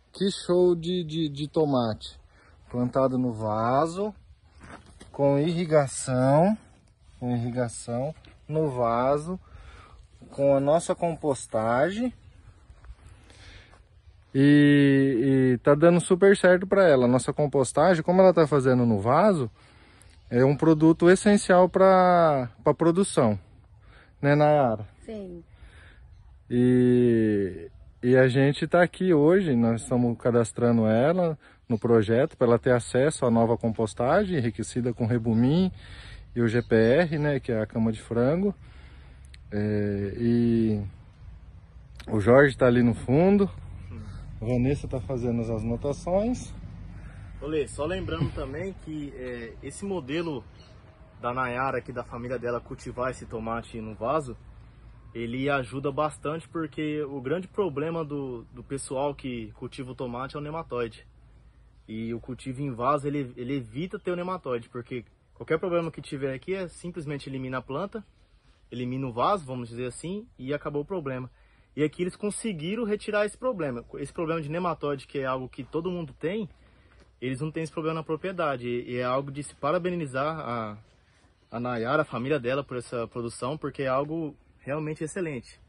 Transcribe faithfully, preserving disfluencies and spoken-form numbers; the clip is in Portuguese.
Que show de, de, de tomate. Plantado no vaso, com irrigação, com irrigação no vaso, com a nossa compostagem. E, e tá dando super certo para ela. Nossa compostagem, como ela tá fazendo no vaso, é um produto essencial para a produção, né, Nayara? Sim. E, e a gente está aqui hoje, nós estamos cadastrando ela no projeto para ela ter acesso à nova compostagem enriquecida com rebumim e o G P R, né, que é a cama de frango. É, e o Jorge está ali no fundo, a Vanessa está fazendo as anotações. Olê, só lembrando também que é, esse modelo da Nayara aqui, da família dela, cultivar esse tomate no vaso, ele ajuda bastante porque o grande problema do, do pessoal que cultiva o tomate é o nematóide. E o cultivo em vaso, ele, ele evita ter o nematóide, porque qualquer problema que tiver aqui é simplesmente elimina a planta, elimina o vaso, vamos dizer assim, e acabou o problema. E aqui eles conseguiram retirar esse problema. Esse problema de nematóide, que é algo que todo mundo tem, eles não têm esse problema na propriedade. E é algo de se parabenizar a, a Nayara, a família dela, por essa produção, porque é algo realmente excelente.